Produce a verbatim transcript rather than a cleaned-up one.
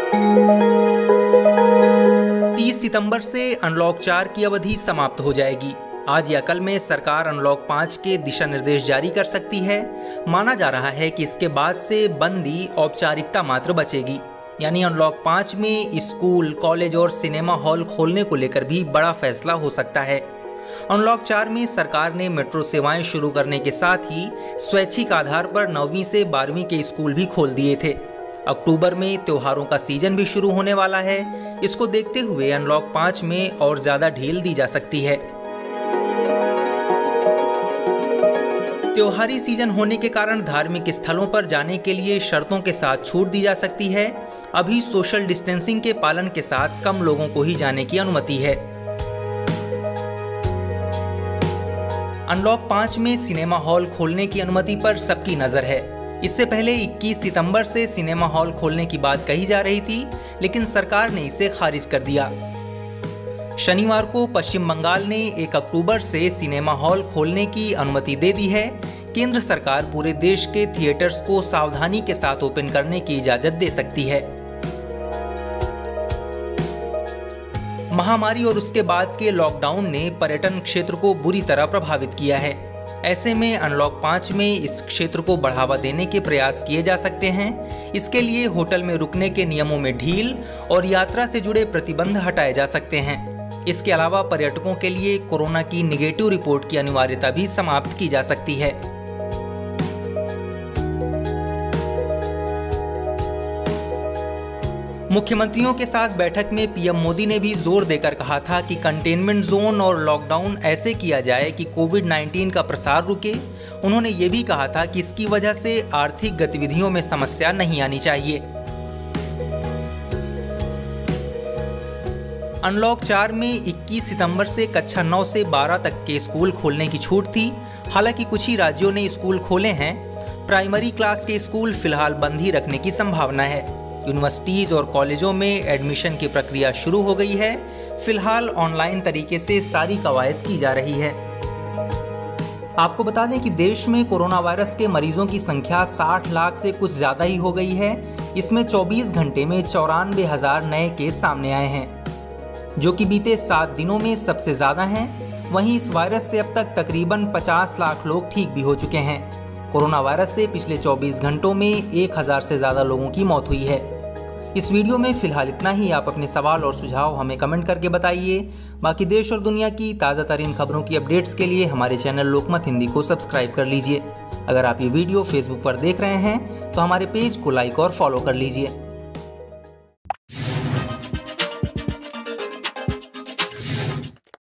तीस सितंबर से अनलॉक चार की अवधि समाप्त हो जाएगी। आज या कल में सरकार अनलॉक पाँच के दिशा निर्देश जारी कर सकती है। माना जा रहा है कि इसके बाद से बंदी औपचारिकता मात्र बचेगी, यानी अनलॉक पाँच में स्कूल, कॉलेज और सिनेमा हॉल खोलने को लेकर भी बड़ा फैसला हो सकता है। अनलॉक चार में सरकार ने मेट्रो सेवाएं शुरू करने के साथ ही स्वैच्छिक आधार पर नौवीं से बारहवीं के स्कूल भी खोल दिए थे। अक्टूबर में त्योहारों का सीजन भी शुरू होने वाला है। इसको देखते हुए अनलॉक पाँच में और ज़्यादा ढील दी जा सकती है। त्योहारी सीजन होने के कारण धार्मिक स्थलों पर जाने के लिए शर्तों के साथ छूट दी जा सकती है। अभी सोशल डिस्टेंसिंग के पालन के साथ कम लोगों को ही जाने की अनुमति है। अनलॉक पाँच में सिनेमा हॉल खोलने की अनुमति पर सबकी नज़र है। इससे पहले इक्कीस सितंबर से सिनेमा हॉल खोलने की बात कही जा रही थी, लेकिन सरकार ने इसे खारिज कर दिया। शनिवार को पश्चिम बंगाल ने एक अक्टूबर से सिनेमा हॉल खोलने की अनुमति दे दी है। केंद्र सरकार पूरे देश के थिएटर्स को सावधानी के साथ ओपन करने की इजाजत दे सकती है। महामारी और उसके बाद के लॉकडाउन ने पर्यटन क्षेत्र को बुरी तरह प्रभावित किया है। ऐसे में अनलॉक पाँच में इस क्षेत्र को बढ़ावा देने के प्रयास किए जा सकते हैं। इसके लिए होटल में रुकने के नियमों में ढील और यात्रा से जुड़े प्रतिबंध हटाए जा सकते हैं। इसके अलावा पर्यटकों के लिए कोरोना की निगेटिव रिपोर्ट की अनिवार्यता भी समाप्त की जा सकती है। मुख्यमंत्रियों के साथ बैठक में पीएम मोदी ने भी जोर देकर कहा था कि कंटेनमेंट जोन और लॉकडाउन ऐसे किया जाए कि कोविड नाइन्टीन का प्रसार रुके। उन्होंने ये भी कहा था कि इसकी वजह से आर्थिक गतिविधियों में समस्या नहीं आनी चाहिए। अनलॉक चार में इक्कीस सितंबर से कक्षा नौ से बारह तक के स्कूल खोलने की छूट थी। हालांकि कुछ ही राज्यों ने स्कूल खोले हैं। प्राइमरी क्लास के स्कूल फिलहाल बंद ही रखने की संभावना है। यूनिवर्सिटीज़ और कॉलेजों में एडमिशन की प्रक्रिया शुरू हो गई है। फिलहाल ऑनलाइन तरीके से सारी कवायद की जा रही है। आपको बता दें कि देश में कोरोना वायरस के मरीजों की संख्या साठ लाख से कुछ ज़्यादा ही हो गई है। इसमें चौबीस घंटे में चौरानवे हज़ार नए केस सामने आए हैं, जो कि बीते सात दिनों में सबसे ज़्यादा हैं। वहीं इस वायरस से अब तक तकरीबन पचास लाख लोग ठीक भी हो चुके हैं। कोरोना वायरस से पिछले चौबीस घंटों में एक हज़ार से ज़्यादा लोगों की मौत हुई है। इस वीडियो में फिलहाल इतना ही। आप अपने सवाल और सुझाव हमें कमेंट करके बताइए। बाकी देश और दुनिया की ताज़ा तरीन खबरों की अपडेट्स के लिए हमारे चैनल लोकमत हिंदी को सब्सक्राइब कर लीजिए। अगर आप ये वीडियो फेसबुक पर देख रहे हैं तो हमारे पेज को लाइक और फॉलो कर लीजिए।